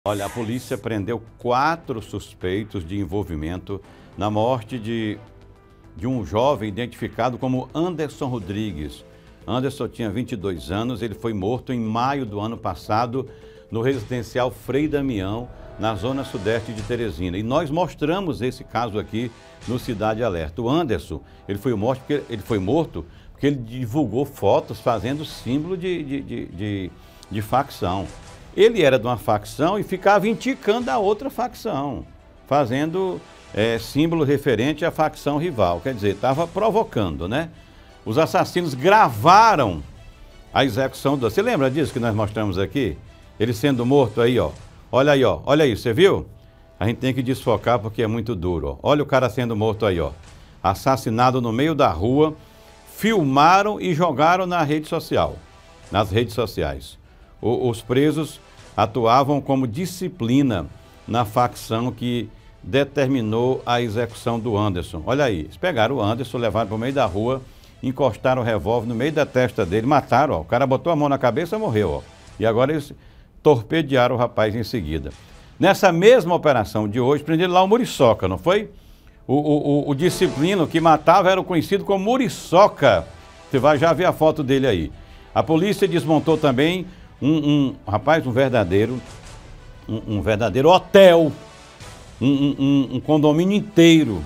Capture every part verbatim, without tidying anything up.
Olha, a polícia prendeu quatro suspeitos de envolvimento na morte de, de um jovem identificado como Anderson Rodrigues. Anderson tinha vinte e dois anos, ele foi morto em maio do ano passado no residencial Frei Damião, na zona sudeste de Teresina. E nós mostramos esse caso aqui no Cidade Alerta. O Anderson, ele foi morto porque ele, foi morto porque ele divulgou fotos fazendo símbolo de, de, de, de, de facção. Ele era de uma facção e ficava indicando a outra facção, fazendo é, símbolo referente à facção rival. Quer dizer, estava provocando, né? Os assassinos gravaram a execução do... Você lembra disso que nós mostramos aqui? Ele sendo morto aí, ó. Olha aí, ó. Olha aí, você viu? A gente tem que desfocar porque é muito duro, ó. Olha o cara sendo morto aí, ó. Assassinado no meio da rua, filmaram e jogaram na rede social, nas redes sociais. Os presos atuavam como disciplina na facção que determinou a execução do Anderson. Olha aí, eles pegaram o Anderson, levaram para o meio da rua, encostaram o revólver no meio da testa dele, mataram, ó. O cara botou a mão na cabeça e morreu, ó. E agora eles torpedearam o rapaz em seguida. Nessa mesma operação de hoje, prenderam lá o Muriçoca, não foi? O, o, o, o disciplino que matava era o conhecido como Muriçoca. Você vai já ver a foto dele aí. A polícia desmontou também Um, um rapaz, um verdadeiro, um, um verdadeiro hotel, um, um, um condomínio inteiro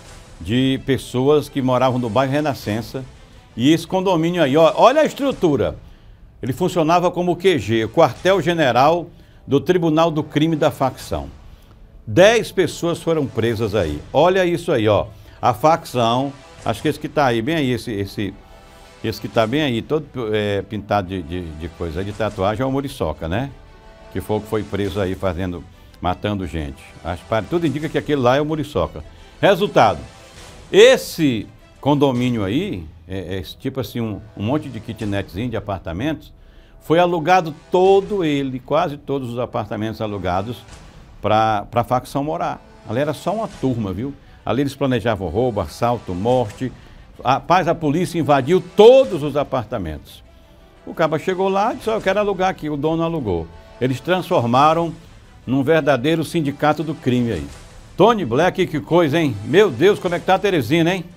de pessoas que moravam no bairro Renascença. E esse condomínio aí, ó, olha a estrutura. Ele funcionava como o Q G, o quartel-general do Tribunal do Crime da Facção. Dez pessoas foram presas aí. Olha isso aí, ó. A facção, acho que esse que está aí, bem aí, esse... esse Esse que está bem aí, todo é, pintado de, de, de coisa, de tatuagem, é o Muriçoca, né? Que foi o que foi preso aí fazendo, matando gente. Acho, tudo indica que aquele lá é o Muriçoca. Resultado, esse condomínio aí, é, é, tipo assim, um, um monte de kitnetzinho de apartamentos, foi alugado todo ele, quase todos os apartamentos alugados para a facção morar. Ali era só uma turma, viu? Ali eles planejavam roubo, assalto, morte. Rapaz, a polícia invadiu todos os apartamentos. O cara chegou lá e disse, eu quero alugar aqui, o dono alugou. Eles transformaram num verdadeiro sindicato do crime aí. Tony Black, que coisa, hein? Meu Deus, como é que tá a Teresina, hein?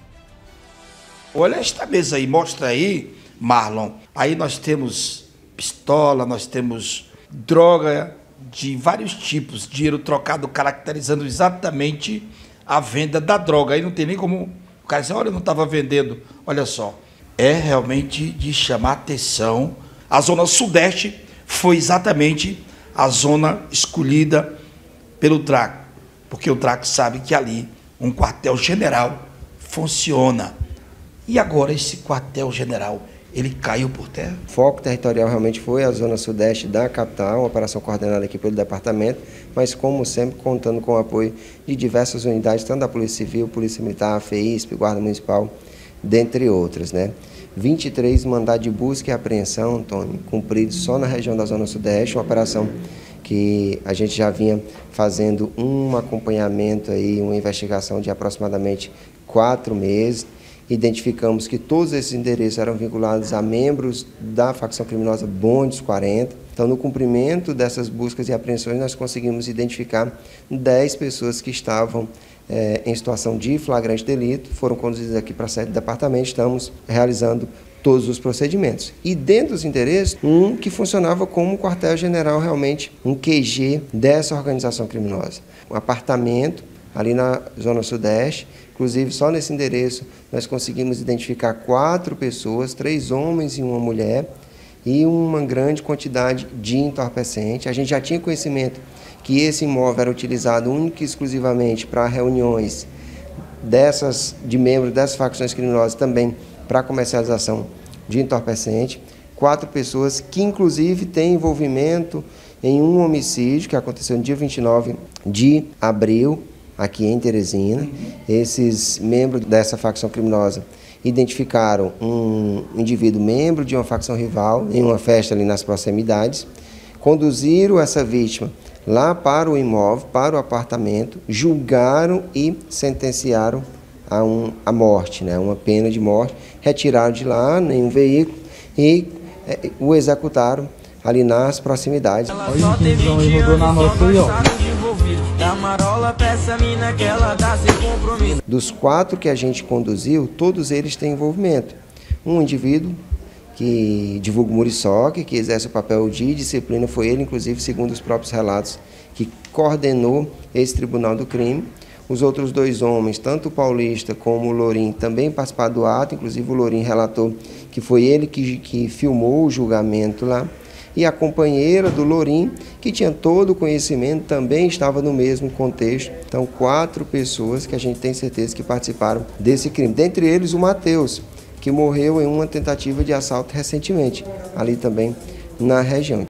Olha esta mesa aí, mostra aí, Marlon. Aí nós temos pistola, nós temos droga de vários tipos, dinheiro trocado, caracterizando exatamente a venda da droga. Aí não tem nem como... O cara disse, olha, eu não estava vendendo. Olha só, é realmente de chamar atenção. A zona sudeste foi exatamente a zona escolhida pelo Draco, porque o Draco sabe que ali um quartel-general funciona. E agora esse quartel-general, ele caiu por terra? O foco territorial realmente foi a zona sudeste da capital, uma operação coordenada aqui pelo departamento, mas como sempre contando com o apoio de diversas unidades, tanto da Polícia Civil, Polícia Militar, FEISP, Guarda Municipal, dentre outras, né? vinte e três mandados de busca e apreensão, Antônio, cumpridos só na região da zona sudeste, uma operação que a gente já vinha fazendo um acompanhamento aí, uma investigação de aproximadamente quatro meses. Identificamos que todos esses endereços eram vinculados a membros da facção criminosa Bondes quarenta. Então, no cumprimento dessas buscas e apreensões, nós conseguimos identificar dez pessoas que estavam é, em situação de flagrante delito, foram conduzidas aqui para a sede do departamento, estamos realizando todos os procedimentos. E dentro dos endereços, um que funcionava como quartel-general, realmente um Q G dessa organização criminosa. Um apartamento ali na zona sudeste. Inclusive, só nesse endereço, nós conseguimos identificar quatro pessoas, três homens e uma mulher, e uma grande quantidade de entorpecente. A gente já tinha conhecimento que esse imóvel era utilizado única e exclusivamente para reuniões dessas, de membros dessas facções criminosas, também para comercialização de entorpecente. Quatro pessoas que, inclusive, têm envolvimento em um homicídio que aconteceu no dia vinte e nove de abril, aqui em Teresina. Esses membros dessa facção criminosa identificaram um indivíduo membro de uma facção rival em uma festa ali nas proximidades, conduziram essa vítima lá para o imóvel, para o apartamento, julgaram e sentenciaram a, um, a morte, né, uma pena de morte, retiraram de lá em um veículo e é, o executaram ali nas proximidades. Olha o então ele rodou na moto aí, ó. Dos quatro que a gente conduziu, todos eles têm envolvimento. Um indivíduo que divulga o muriçoca, que exerce o papel de disciplina, foi ele, inclusive, segundo os próprios relatos, que coordenou esse tribunal do crime. Os outros dois homens, tanto o Paulista como o Lourim, também participaram do ato, inclusive o Lourim relatou que foi ele que, que filmou o julgamento lá. E a companheira do Lourim, que tinha todo o conhecimento, também estava no mesmo contexto. Então, quatro pessoas que a gente tem certeza que participaram desse crime. Dentre eles, o Matheus, que morreu em uma tentativa de assalto recentemente, ali também na região.